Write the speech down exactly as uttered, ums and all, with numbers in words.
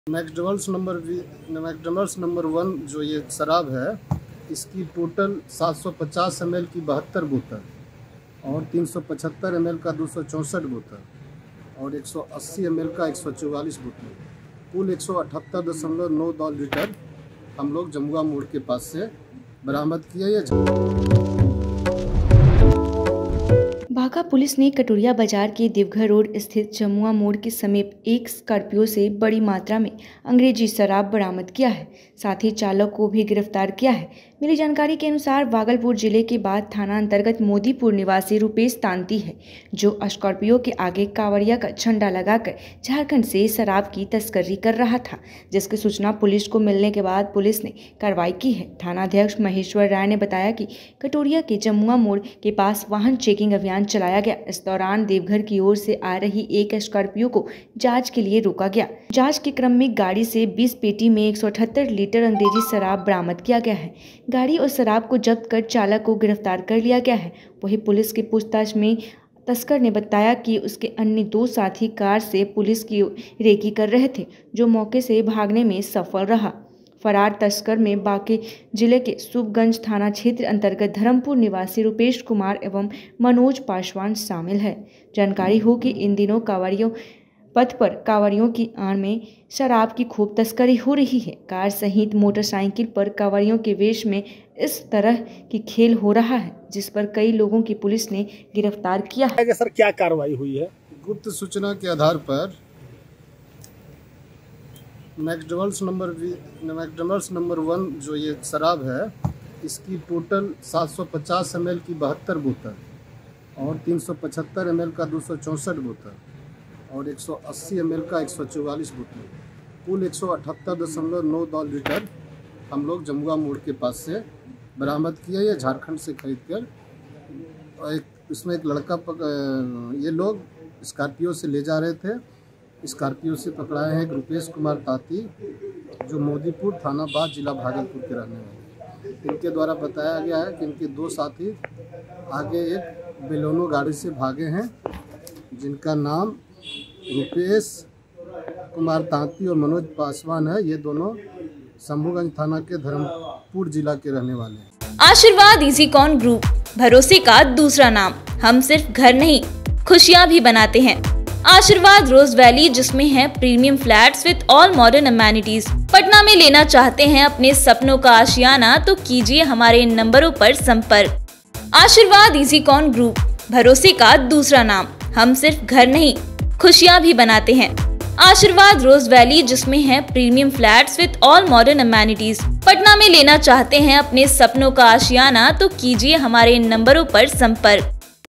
McDonald's number McDonald's number one जो ये शराब है, इसकी टोटल सात सौ पचास एम एल की बहत्तर बोतल और तीन सौ पचहत्तर एम एल का दो सौ चौंसठ बोतल और एक सौ अस्सी एम एल का एक सौ चौवालीस बोतल, कुल एक सौ अठहत्तर दशमलव नौ दो लीटर हम लोग जमुआ मोड़ के पास से बरामद किया। ये बाघा पुलिस ने कटोरिया बाजार के देवघर रोड स्थित जमुआ मोड़ के समीप एक स्कॉर्पियो से बड़ी मात्रा में अंग्रेजी शराब बरामद किया है। साथ ही चालक को भी गिरफ्तार किया है। मिली जानकारी के अनुसार भागलपुर जिले के बाद थाना अंतर्गत मोदीपुर निवासी रुपेश तांती है, जो स्कॉर्पियो के आगे कांवड़िया का झंडा लगाकर झारखंड से शराब की तस्करी कर रहा था, जिसकी सूचना पुलिस को मिलने के बाद पुलिस ने कार्रवाई की है। थानाध्यक्ष महेश्वर राय ने बताया कि कटोरिया के जमुआ मोड़ के पास वाहन चेकिंग अभियान चलाया गया। इस दौरान देवघर की ओर से आ रही एक स्कॉर्पियो को जांच के लिए रोका गया। जांच के क्रम में गाड़ी से बीस पेटी में एक सौ अठहत्तर लीटर अंग्रेजी शराब बरामद किया गया है। गाड़ी और शराब को जब्त कर चालक को गिरफ्तार कर लिया गया है। वहीं पुलिस की पूछताछ में तस्कर ने बताया कि उसके अन्य दो साथी कार से पुलिस की रेकी कर रहे थे, जो मौके से भागने में सफल रहा। फरार तस्कर में बांके जिले के सुबगंज थाना क्षेत्र अंतर्गत धर्मपुर निवासी रुपेश कुमार एवं मनोज पासवान शामिल है। जानकारी हो कि इन दिनों कांवड़ियों पथ पर कांवड़ियों की आड़ में शराब की खूब तस्करी हो रही है। कार सहित मोटरसाइकिल पर कांवड़ियों के वेश में इस तरह की खेल हो रहा है, जिस पर कई लोगों की पुलिस ने गिरफ्तार किया है। सर, क्या कार्रवाई हुई है? गुप्त सूचना के आधार पर McDonald's number McDonald's number one जो ये शराब है, इसकी टोटल सात सौ पचास एम एल की बहत्तर बोतल और तीन सौ पचहत्तर एम एल का दो सौ चौंसठ बोतल और एक सौ अस्सी एम एल का एक सौ चौवालीस बोतल, कुल एक सौ अठहत्तर दशमलव नौ दो लीटर हम लोग जमुआ मोड़ के पास से बरामद किया। ये झारखंड से खरीद कर एक इसमें एक लड़का पक, ये लोग स्कॉर्पियो से ले जा रहे थे। स्कॉर्पियो से पकड़ाए हैं रुपेश कुमार तांती, जो मोदीपुर थाना बाद जिला भागलपुर के रहने वाले। इनके द्वारा बताया गया है कि इनके दो साथी आगे एक बेलोनो गाड़ी से भागे हैं, जिनका नाम रुपेश कुमार तांती और मनोज पासवान है। ये दोनों शंभूगंज थाना के धर्मपुर जिला के रहने वाले हैं। आशीर्वाद इजीकॉन ग्रुप, भरोसे का दूसरा नाम। हम सिर्फ घर नहीं, खुशियाँ भी बनाते हैं। आशीर्वाद रोज वैली, जिसमें है premium flats with all modern amenities. Patna में लेना चाहते हैं अपने सपनों का आशियाना, तो कीजिए हमारे इन नंबरों पर संपर्क। आशीर्वाद इजीकॉन ग्रुप, भरोसे का दूसरा नाम। हम सिर्फ घर नहीं, खुशियाँ भी बनाते हैं। आशीर्वाद रोज वैली, जिसमें है premium flats with all modern amenities. Patna में लेना चाहते हैं अपने सपनों का आशियाना, तो कीजिए हमारे इन नंबरों पर संपर्क।